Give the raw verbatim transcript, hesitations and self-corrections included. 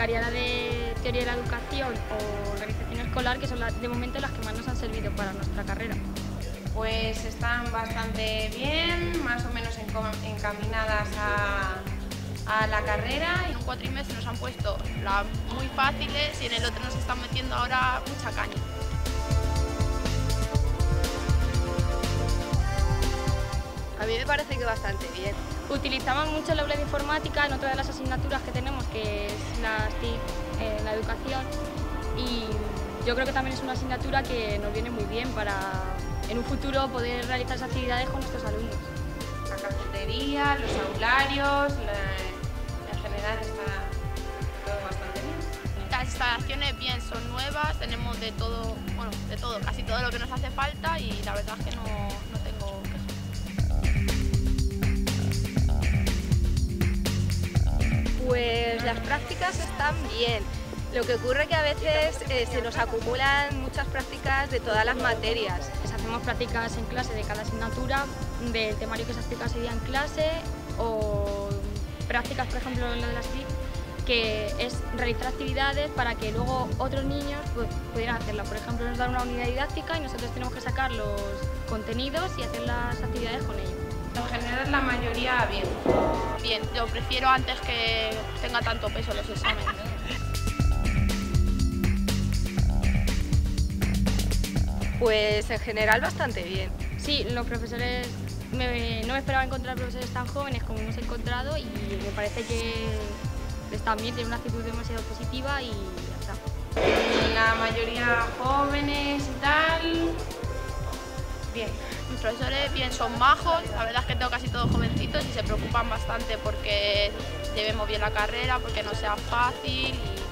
destacaría la de teoría de la educación o organización escolar, que son las, de momento las que más nos han servido para nuestra carrera. Pues están bastante bien, más o menos encaminadas a, a la carrera. En un cuatrimestre nos han puesto las muy fáciles y en el otro nos están metiendo ahora mucha caña. A mí me parece que bastante bien. Utilizamos mucho el aula de informática en otra de las asignaturas que tenemos, que es la S T I C, eh, la educación, y yo creo que también es una asignatura que nos viene muy bien para en un futuro poder realizar esas actividades con nuestros alumnos. La cafetería, los aularios, la, en general está todo bastante bien. Las instalaciones bien, son nuevas, tenemos de todo, bueno, de todo, casi todo lo que nos hace falta y la verdad es que no, no tengo quejas. Pues las prácticas están bien. Lo que ocurre que a veces eh, se nos acumulan muchas prácticas de todas las materias. Hacemos prácticas en clase de cada asignatura, del temario que se explica ese día en clase, o prácticas, por ejemplo, en lo de las T I C, que es realizar actividades para que luego otros niños pues, pudieran hacerlas. Por ejemplo, nos dan una unidad didáctica y nosotros tenemos que sacar los contenidos y hacer las actividades con ellos. En general, la mayoría bien. Bien, yo prefiero antes que tenga tanto peso los exámenes. Pues en general bastante bien. Sí, los profesores, me, no me esperaba encontrar profesores tan jóvenes como hemos encontrado y me parece que están bien, tienen una actitud demasiado positiva y ya está. La mayoría jóvenes y tal, bien. Mis profesores bien, son majos, la verdad es que tengo casi todos jovencitos y se preocupan bastante porque llevemos bien la carrera, porque no sea fácil y